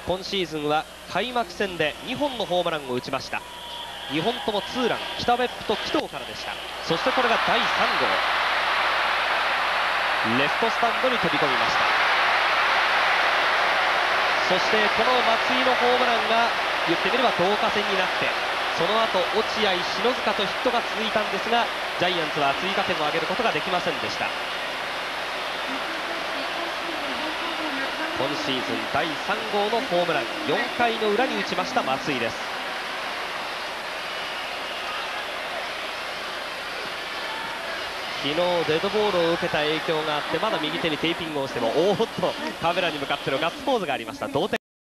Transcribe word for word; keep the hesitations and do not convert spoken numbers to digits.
今シーズンは開幕戦でにほんのホームランを打ちました。にほんともツーラン、北別府と紀藤からでした。そしてこれがだいさんごう、レフトスタンドに飛び込みました。そしてこの松井のホームランが言ってみれば導火線になって、その後落合、篠塚とヒットが続いたんですが、ジャイアンツは追加点を挙げることができませんでした。今シーズンだいさんごうのホームラン、よんかいの裏に打ちました松井です。昨日デッドボールを受けた影響があって、まだ右手にテーピングをしても、おーっとカメラに向かってのガッツポーズがありました。同点。